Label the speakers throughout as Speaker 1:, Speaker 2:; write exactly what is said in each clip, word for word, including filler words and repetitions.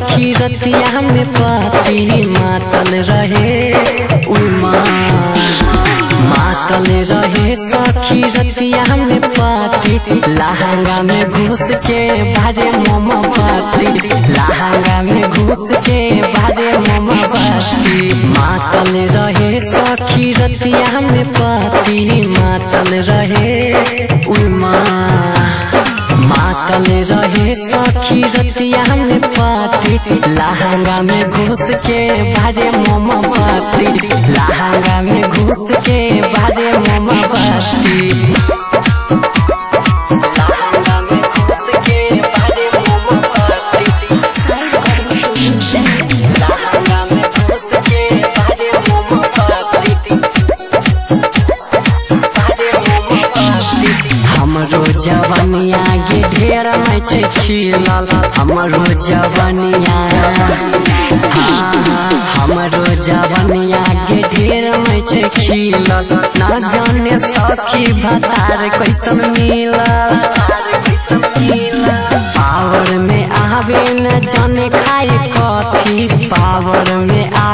Speaker 1: सखी रतिया में पति मातल रहे उमा मातल रहे सखी रतिया में पति लहंगा में घुस के बाजे मोमबत्ती लहंगा में घुस के बाजे मोमबत्ती मातल रहे सखी रतिया में पति मातल रहे उमा मातल रहे सखी रतिया में पति लहंगा में घुस के बाजे मोमबत्ती लहंगा में घुस के बाजे मोमबत्ती लहंगा में घुस के बाजे मोमबत्ती लहंगा में घुस के बाजे मोमबत्ती बाजे मोमबत्ती हमरो जवानिया गे ढेर में छे खिलल हमरो जवानिया हमरो जवानिया गे ढेर में छे खिलल ना जाने सखी भतार कैसन मिलल पावर में आवे न जाने खाए कथी पावर में आ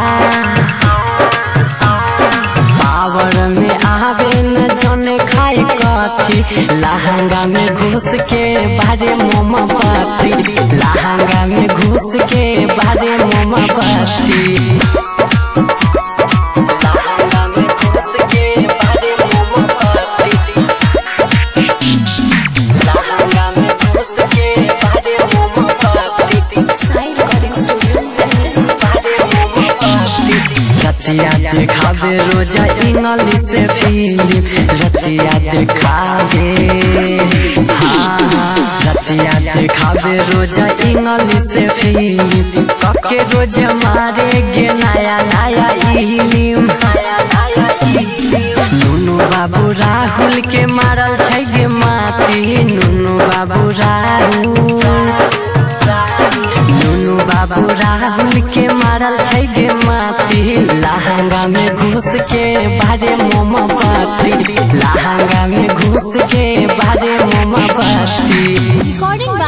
Speaker 1: पावर में आवे न जाने खाए कथी लहंगा में घुस के बाजे मोमबत्ती लहंगा में घुस के बाजे मोमबत्ती लहंगा में घुस के बाजे मोमबत्ती लहंगा में घुस के बाजे मोमबत्ती रतिया देखावे रोजा इंग्लिश से फिल्म रतिया देखावे हाँ रतिया देखावे रोजा इंग्लिश से फिल्म कके रोज मारे गे नया नया इल्म नुनु बाबू राहुल के मारल छै गे माटी नुनु बाबू राहुल नुनु बाबू राहुल के मारल छै गे माटी लहंगा में घुस के बाजे मोमबत्ती लहंगा में घुस के बाजे मोमबत्ती।